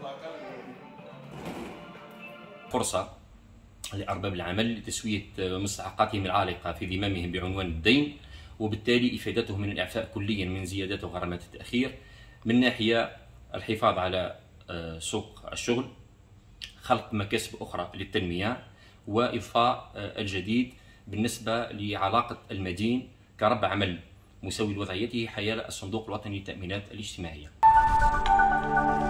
فرصة لأرباب العمل لتسوية مستحقاتهم العالقة في ذممهم بعنوان الدين، وبالتالي إفادتهم من الإعفاء كليا من زيادات وغرامات التأخير. من ناحية الحفاظ على سوق الشغل، خلق مكاسب أخرى للتنمية، وإضفاء الجديد بالنسبة لعلاقة المدين كرب عمل مساوي لوضعيته حيال الصندوق الوطني للتأمينات الاجتماعية.